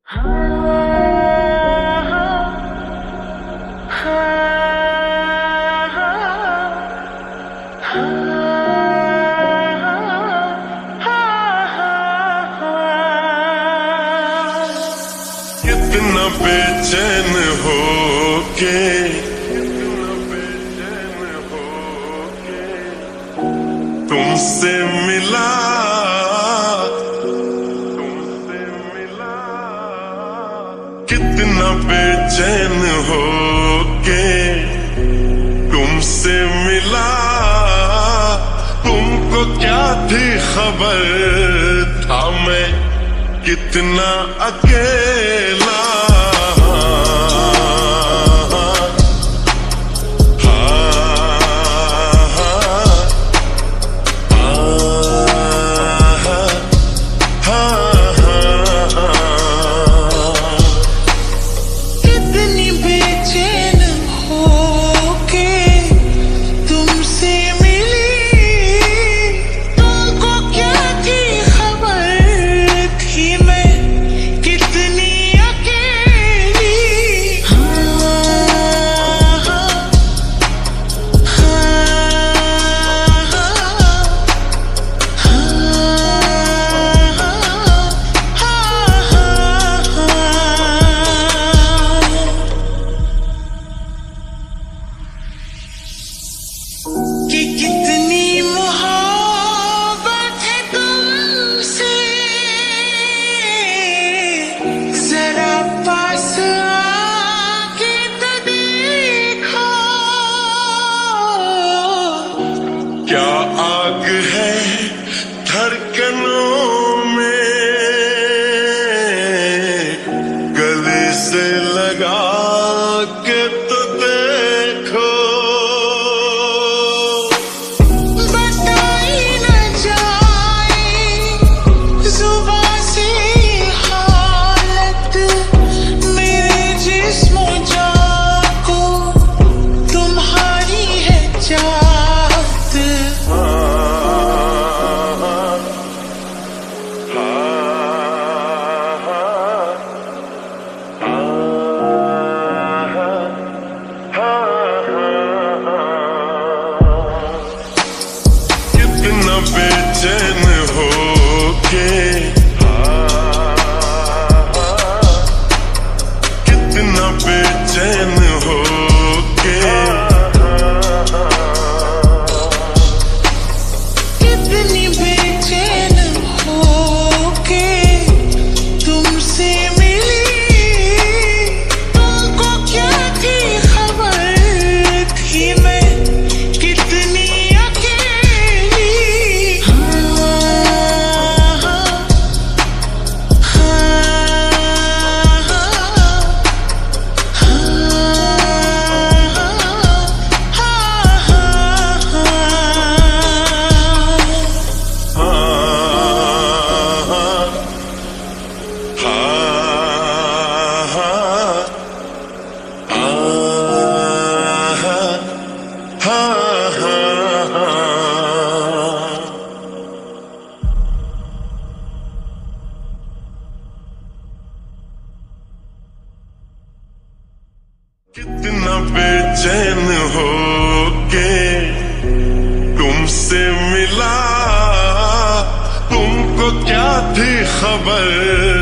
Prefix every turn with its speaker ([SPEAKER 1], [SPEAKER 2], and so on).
[SPEAKER 1] कितना बेचैन हो के तुमसे मिला कितना बेचैन हो के तुमसे मिला। तुमको क्या थी खबर, था मैं कितना अकेला। क्या आग है धड़कनों में, गले से लगा के तो देखो।
[SPEAKER 2] बताई न जाए जुबां से हालत मेरे जिस्म जान को, तुम्हारी है चाहत।
[SPEAKER 1] कितना बेचैन हो के कितना बेचैन हो के
[SPEAKER 2] कितनी बेचैन हो के तुमसे मिली। तुमको क्या थी खबर, थी मैं कितनी अकेली।
[SPEAKER 1] कितना बेचैन हो के तुमसे मिला। तुमको क्या थी खबर,